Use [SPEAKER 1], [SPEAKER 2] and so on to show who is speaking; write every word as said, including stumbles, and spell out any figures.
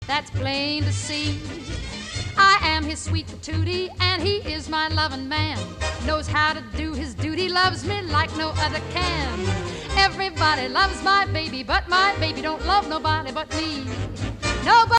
[SPEAKER 1] That's plain to see. I am his sweet patootie, and he is my loving man. Knows how to do his duty, loves me like no other can. Everybody loves my baby, but my baby don't love nobody but me. Nobody